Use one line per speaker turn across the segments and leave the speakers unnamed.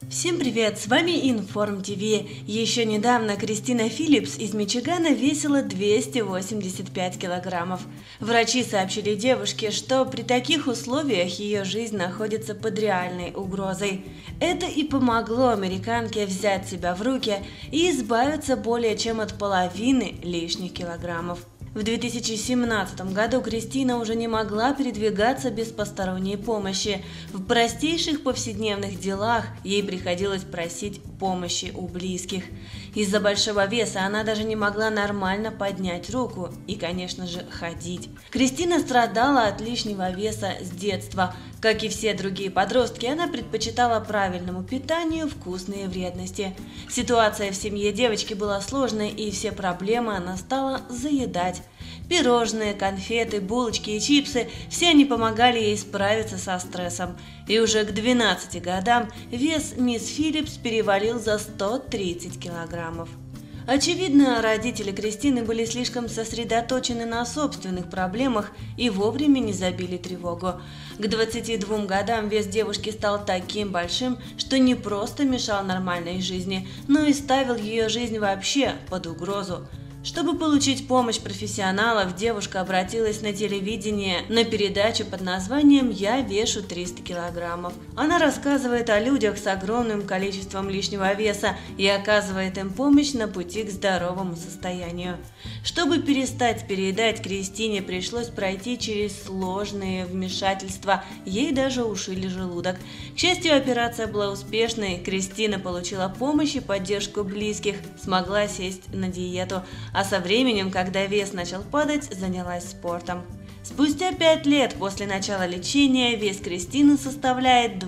Всем привет, с вами Информ ТВ. Еще недавно Кристина Филлипс из Мичигана весила 285 килограммов. Врачи сообщили девушке, что при таких условиях ее жизнь находится под реальной угрозой. Это и помогло американке взять себя в руки и избавиться более чем от половины лишних килограммов. В 2017 году Кристина уже не могла передвигаться без посторонней помощи. В простейших повседневных делах ей приходилось просить помощи у близких. Из-за большого веса она даже не могла нормально поднять руку и, конечно же, ходить. Кристина страдала от лишнего веса с детства. Как и все другие подростки, она предпочитала правильному питанию вкусные вредности. Ситуация в семье девочки была сложной, и все проблемы она стала заедать. Пирожные, конфеты, булочки и чипсы – все они помогали ей справиться со стрессом. И уже к 12 годам вес мисс Филлипс перевалил за 130 килограммов. Очевидно, родители Кристины были слишком сосредоточены на собственных проблемах и вовремя не забили тревогу. К 22 годам вес девушки стал таким большим, что не просто мешал нормальной жизни, но и ставил ее жизнь вообще под угрозу. Чтобы получить помощь профессионалов, девушка обратилась на телевидение на передачу под названием «Я вешу 300 килограммов». Она рассказывает о людях с огромным количеством лишнего веса и оказывает им помощь на пути к здоровому состоянию. Чтобы перестать переедать, Кристине пришлось пройти через сложные вмешательства, ей даже ушили желудок. К счастью, операция была успешной, Кристина получила помощь и поддержку близких, смогла сесть на диету. А со временем, когда вес начал падать, занялась спортом. Спустя 5 лет после начала лечения вес Кристины составляет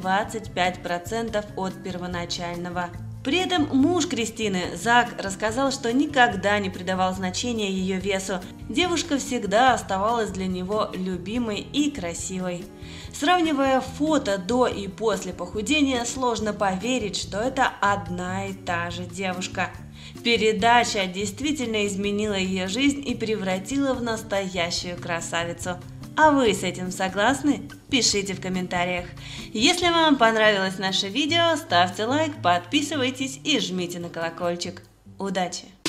25% от первоначального. При этом муж Кристины, Зак, рассказал, что никогда не придавал значения ее весу. Девушка всегда оставалась для него любимой и красивой. Сравнивая фото до и после похудения, сложно поверить, что это одна и та же девушка. Передача действительно изменила ее жизнь и превратила в настоящую красавицу. А вы с этим согласны? Пишите в комментариях. Если вам понравилось наше видео, ставьте лайк, подписывайтесь и жмите на колокольчик. Удачи!